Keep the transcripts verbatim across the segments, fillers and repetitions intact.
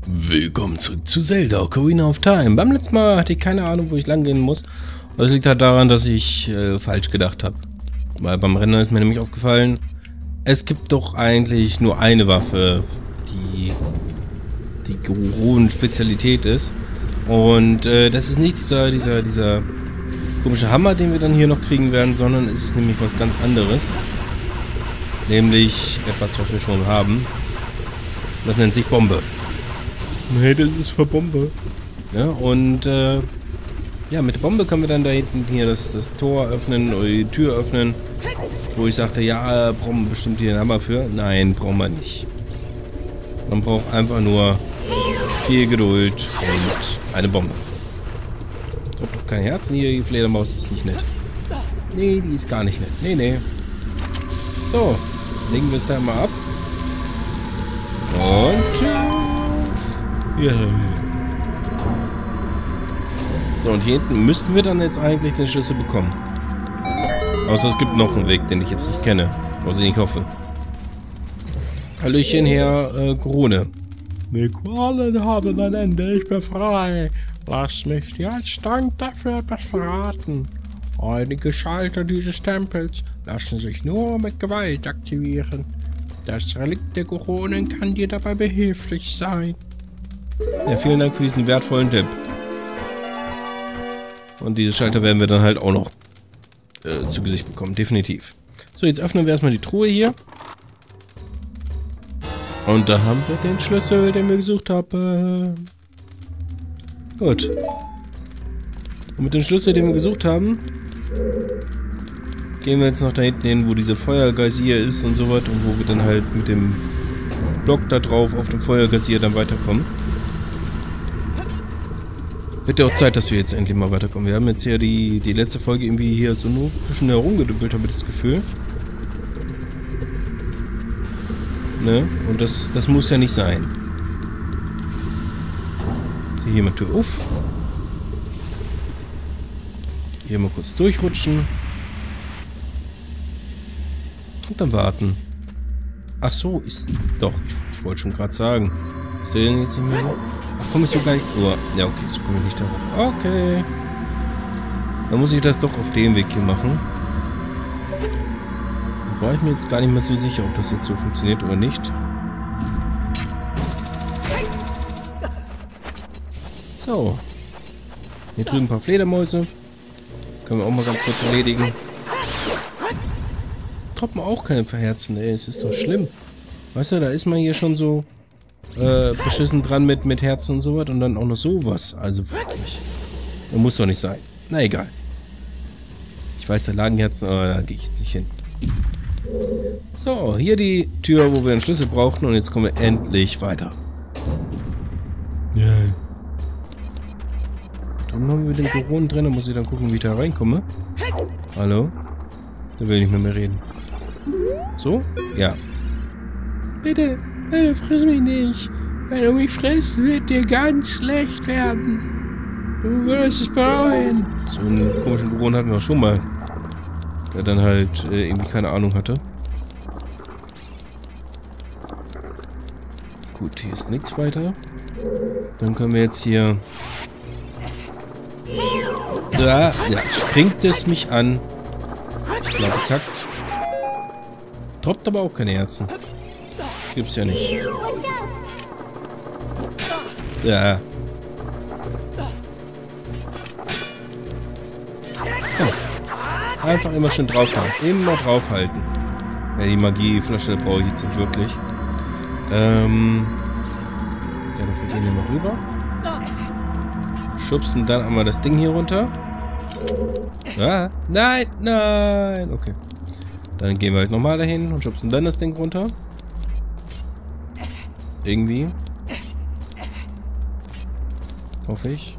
Willkommen zurück zu Zelda Ocarina of Time. Beim letzten Mal hatte ich keine Ahnung, wo ich lang gehen muss. Das liegt halt daran, dass ich äh, falsch gedacht habe. Weil beim Rennen ist mir nämlich aufgefallen, es gibt doch eigentlich nur eine Waffe, die die hohen Spezialität ist. Und äh, das ist nicht dieser, dieser, dieser komische Hammer, den wir dann hier noch kriegen werden, sondern es ist nämlich was ganz anderes. Nämlich etwas, was wir schon haben. Das nennt sich Bombe. Nee, das ist für Bombe. Ja, und äh, ja, mit der Bombe können wir dann da hinten hier das, das Tor öffnen oder die Tür öffnen. Wo ich sagte, ja, brauchen wir bestimmt hier einen Hammer für. Nein, brauchen wir nicht. Man braucht einfach nur viel Geduld und eine Bombe. Droppt doch kein Herzen hier, die Fledermaus ist nicht nett. Nee, die ist gar nicht nett. Nee, nee. So, legen wir es da mal ab. Und tschüss. Ja. So, und hier hinten müssten wir dann jetzt eigentlich den Schlüssel bekommen. Außer es gibt noch einen Weg, den ich jetzt nicht kenne. Was ich nicht hoffe. Hallöchen, Herr äh, Krone. Die Qualen haben ein Ende, ich bin frei. Lass mich dir als Dank dafür etwas verraten. Einige Schalter dieses Tempels lassen sich nur mit Gewalt aktivieren. Das Relikt der Koronen kann dir dabei behilflich sein. Ja, vielen Dank für diesen wertvollen Tipp. Und diese Schalter werden wir dann halt auch noch äh, zu Gesicht bekommen, definitiv. So, jetzt öffnen wir erstmal die Truhe hier. Und da haben wir den Schlüssel, den wir gesucht haben. Gut. Und mit dem Schlüssel, den wir gesucht haben, gehen wir jetzt noch da hinten hin, wo diese Feuergeysir ist und so weiter. Und wo wir dann halt mit dem Block da drauf auf dem Feuergeysir dann weiterkommen. Wird ja auch Zeit, dass wir jetzt endlich mal weiterkommen. Wir haben jetzt hier die, die letzte Folge irgendwie hier so nur ein bisschen herumgedümpelt, habe ich das Gefühl. Ne? Und das, das muss ja nicht sein. So, hier mal Tür auf. Hier mal kurz durchrutschen. Und dann warten. Ach so, ist... Doch, ich, ich wollte schon gerade sagen. Ist der denn jetzt nicht mehr so? Ach, komme ich so gar nicht... Oh, ja, okay, so komme ich nicht darauf. Okay. Dann muss ich das doch auf dem Weg hier machen. Da war ich mir jetzt gar nicht mehr so sicher, ob das jetzt so funktioniert oder nicht. So. Hier drüben ein paar Fledermäuse. Können wir auch mal ganz kurz erledigen. Droppen auch keine Verherzen, ey. Es ist doch schlimm. Weißt du, da ist man hier schon so äh, beschissen dran mit, mit Herzen und sowas und dann auch noch sowas. Also wirklich. Das muss doch nicht sein. Na egal. Ich weiß, da lagen Herzen, aber da gehe ich jetzt nicht hin. So, hier die Tür, wo wir einen Schlüssel brauchten und jetzt kommen wir endlich weiter. Ja. Dann haben wir den Koronen drin, da muss ich dann gucken, wie ich da reinkomme. Hallo? Da will ich nicht mehr, mehr reden. So? Ja. Bitte, bitte friss mich nicht. Wenn du mich frisst, wird dir ganz schlecht werden. Du wirst es bereuen. So einen komischen Koronen hatten wir auch schon mal. Der dann halt äh, irgendwie keine Ahnung hatte. Gut, hier ist nichts weiter. Dann können wir jetzt hier... Da, ja, springt es mich an. Ich glaube, es hackt. Droppt aber auch keine Herzen. Gibt's ja nicht. Ja. Oh. Einfach immer schön draufhalten. Immer draufhalten. Ja, die Magieflasche brauche ich jetzt nicht wirklich. Ähm. Ja, dafür gehen wir mal rüber. Schubsen dann einmal das Ding hier runter. Ah, nein, nein. Okay. Dann gehen wir halt nochmal dahin und schubsen dann das Ding runter. Irgendwie. Hoffe ich.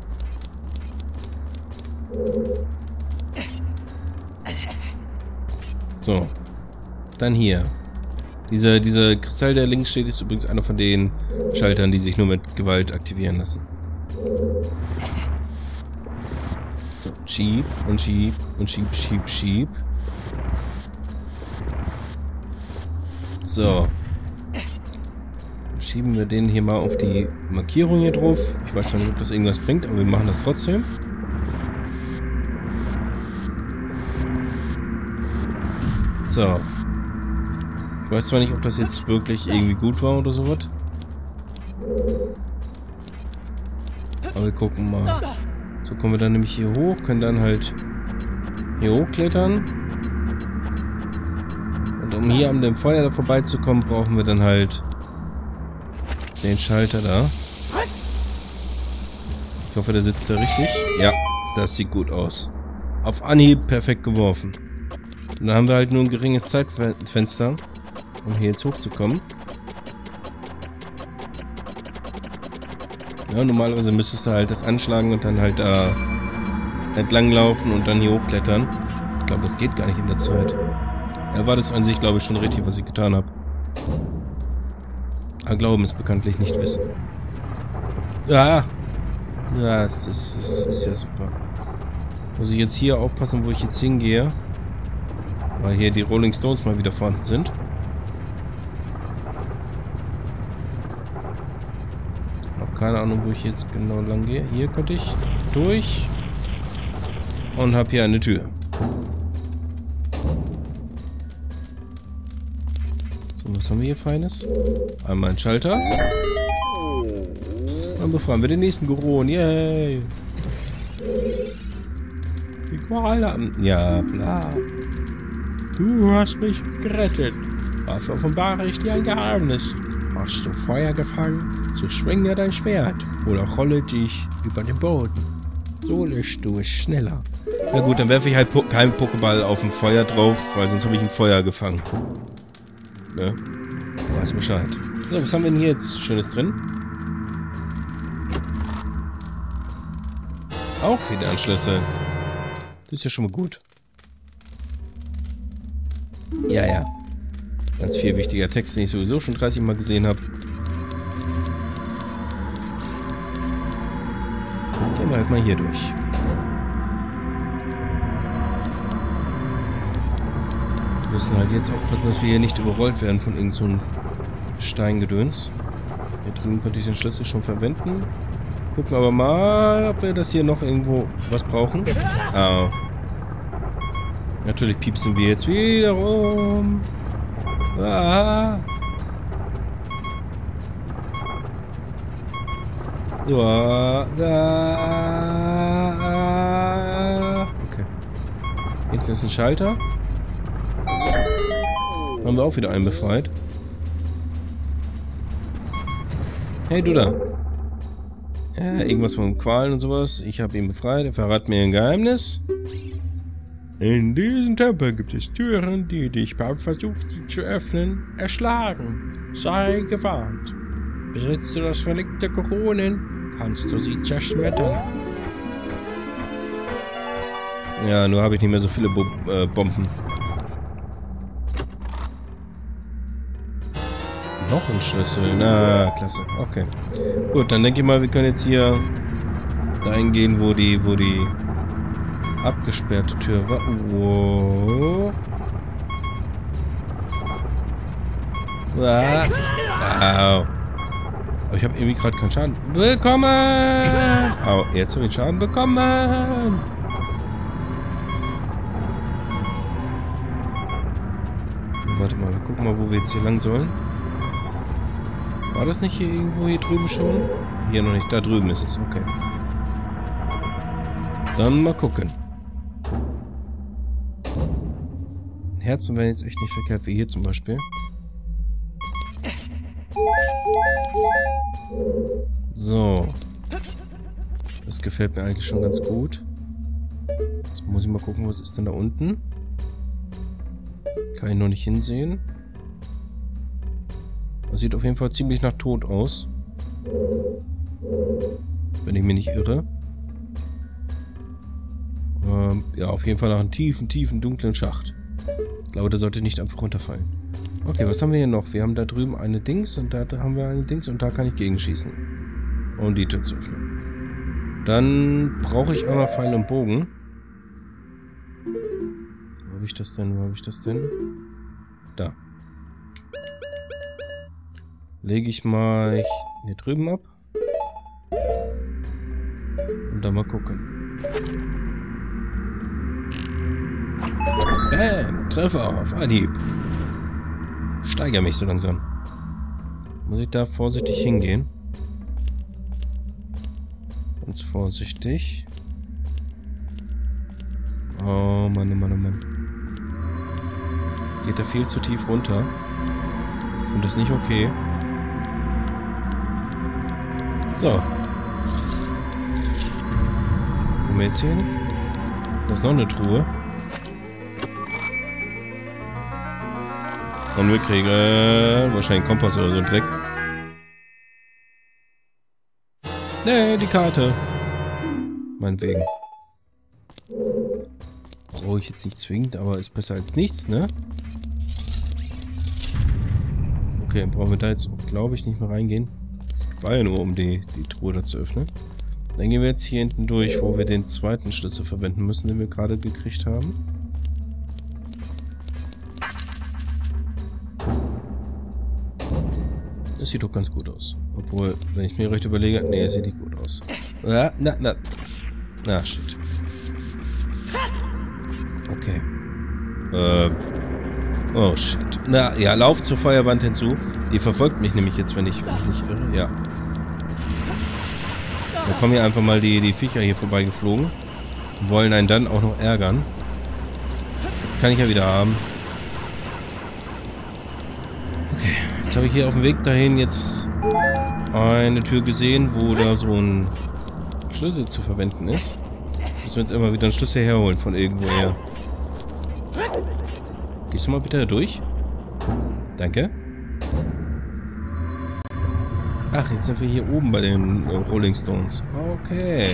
So. Dann hier. Dieser, dieser Kristall, der links steht, ist übrigens einer von den Schaltern, die sich nur mit Gewalt aktivieren lassen. So, schieb und schieb und schieb, schieb, schieb. So. Schieben wir den hier mal auf die Markierung hier drauf. Ich weiß noch nicht, ob das irgendwas bringt, aber wir machen das trotzdem. So. Ich weiß zwar nicht, ob das jetzt wirklich irgendwie gut war oder sowas. Aber wir gucken mal. So kommen wir dann nämlich hier hoch, können dann halt hier hochklettern. Und um hier an dem Feuer da vorbeizukommen, brauchen wir dann halt den Schalter da. Ich hoffe, der sitzt da richtig. Ja, das sieht gut aus. Auf Anhieb perfekt geworfen. Und dann haben wir halt nur ein geringes Zeitfenster, um hier jetzt hochzukommen. Ja, normalerweise müsstest du halt das anschlagen und dann halt da entlang laufen und dann hier hochklettern. Ich glaube, das geht gar nicht in der Zeit. Ja, war das an sich, glaube ich, schon richtig, was ich getan habe. Aber Glauben ist bekanntlich nicht Wissen. Ja. Ja, das ist, das ist ja super. Muss ich jetzt hier aufpassen, wo ich jetzt hingehe. Weil hier die Rolling Stones mal wieder vorhanden sind. Noch keine Ahnung, wo ich jetzt genau lang gehe. Hier könnte ich durch. Und habe hier eine Tür. So, was haben wir hier Feines? Einmal ein Schalter. Dann befreien wir den nächsten Goron. Yay! Die Koala. Ja, bla. Du hast mich gerettet. Was offenbare ich dir ein Geheimnis? Hast du Feuer gefangen, so schwinge dein Schwert oder rolle dich über den Boden. So löscht du es schneller. Na gut, dann werfe ich halt po keinen Pokéball auf dem Feuer drauf, weil sonst habe ich ein Feuer gefangen. Ne? Weiß Bescheid. So, was haben wir denn hier jetzt Schönes drin? Auch wieder ein Schlüssel. Das ist ja schon mal gut. Ja, ja. Ganz viel wichtiger Text, den ich sowieso schon dreißig Mal gesehen habe. Gehen wir halt mal hier durch. Wir müssen halt jetzt aufpassen, dass wir hier nicht überrollt werden von irgend so einem Steingedöns. Hier drüben könnte ich den Schlüssel schon verwenden. Gucken aber mal, ob wir das hier noch irgendwo was brauchen. Ah. Natürlich piepsen wir jetzt wieder rum. Ah. Ja, da. Okay. Hinten ist ein Schalter. Haben wir auch wieder einen befreit. Hey, du da. Ja, irgendwas von Qualen und sowas. Ich habe ihn befreit. Er verrat mir ein Geheimnis. In diesem Tempel gibt es Türen, die dich beim Versuch, sie zu öffnen, erschlagen. Sei gewarnt. Besitzt du das Relikt der Koronen, kannst du sie zerschmettern. Ja, nur habe ich nicht mehr so viele Bo äh, Bomben. Noch ein Schlüssel. Na, klasse. Okay. Gut, dann denke ich mal, wir können jetzt hier dahin gehen, wo die, wo die abgesperrte Tür war. Wow. Wow. Wow. Aber ich habe irgendwie gerade keinen Schaden bekommen. Oh, jetzt habe ich Schaden bekommen. Warte mal, wir gucken mal, wo wir jetzt hier lang sollen. War das nicht hier irgendwo hier drüben schon? Hier noch nicht, da drüben ist es, okay. Dann mal gucken. Herzen wären jetzt echt nicht verkehrt, wie hier zum Beispiel. So. Das gefällt mir eigentlich schon ganz gut. Jetzt muss ich mal gucken, was ist denn da unten? Kann ich noch nicht hinsehen. Das sieht auf jeden Fall ziemlich nach Tod aus. Wenn ich mich nicht irre. Ähm, ja, auf jeden Fall nach einem tiefen, tiefen, dunklen Schacht. Ich glaube, der sollte nicht einfach runterfallen. Okay, was haben wir hier noch? Wir haben da drüben eine Dings und da haben wir eine Dings und da kann ich gegenschießen. Um die Tür zu öffnen. Dann brauche ich einmal Pfeil und Bogen. Wo habe ich das denn? Wo habe ich das denn? Da. lege ich mal hier drüben ab. Und dann mal gucken. Bam! Treffer auf Anhieb. Steigere mich so langsam. Muss ich da vorsichtig hingehen? Ganz vorsichtig. Oh Mann, oh Mann, oh Mann. Es geht da viel zu tief runter. Ich finde das nicht okay. So. Kommen wir jetzt hier hin? Da ist noch eine Truhe. Und wir kriegen äh, wahrscheinlich einen Kompass oder so einen Dreck. Nee, die Karte. Meinetwegen. Brauche ich jetzt nicht zwingend, aber ist besser als nichts, ne? Okay, dann brauchen wir da jetzt, glaube ich, nicht mehr reingehen. Das war ja nur, um die, die Truhe da zu öffnen. Dann gehen wir jetzt hier hinten durch, wo wir den zweiten Schlüssel verwenden müssen, den wir gerade gekriegt haben. Das sieht doch ganz gut aus. Obwohl, wenn ich mir recht überlege... Nee, es sieht nicht gut aus. Ah, na, na. Na, shit. Okay. Äh. Oh, shit. Na, ja, lauf zur Feuerwand hinzu. Die verfolgt mich nämlich jetzt, wenn ich, wenn ich nicht irre. Ja. Da kommen ja einfach mal die, die Viecher hier vorbeigeflogen. Und wollen einen dann auch noch ärgern. Kann ich ja wieder haben. Okay. Jetzt habe ich hier auf dem Weg dahin jetzt eine Tür gesehen, wo da so ein Schlüssel zu verwenden ist. Müssen wir jetzt immer wieder einen Schlüssel herholen von irgendwoher. Gehst du mal bitte da durch? Danke. Ach, jetzt sind wir hier oben bei den äh, Rolling Stones. Okay.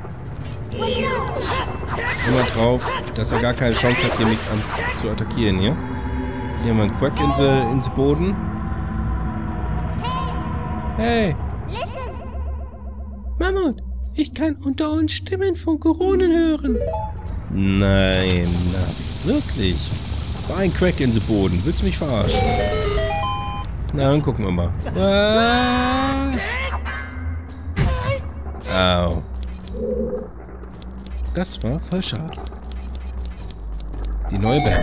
Immer drauf, dass er gar keine Chance hat, hier mich an, zu attackieren, hier. Hier haben wir einen Quack in the, in the Boden. Hey! Mammut, ich kann unter uns Stimmen von Koronen hören. Nein, na, wirklich. War ein Crack in the Boden. Willst du mich verarschen? Na, dann gucken wir mal. Was? Au. Das war voll schade. Die neue Band.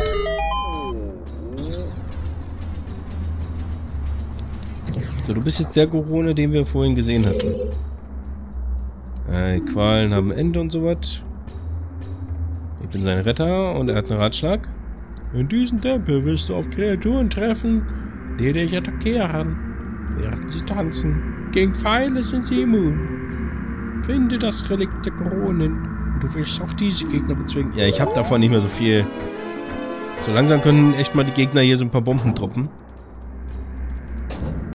So, du bist jetzt der Corona, den wir vorhin gesehen hatten. Äh, die Qualen haben ein Ende und sowas. Ich bin sein Retter und er hat einen Ratschlag. In diesem Tempel wirst du auf Kreaturen treffen, die dich attackieren, während sie tanzen. Gegen Pfeile sind sie immun. Finde das Relikt der Koronen und du wirst auch diese Gegner bezwingen. Ja, ich habe davon nicht mehr so viel. So langsam können echt mal die Gegner hier so ein paar Bomben droppen.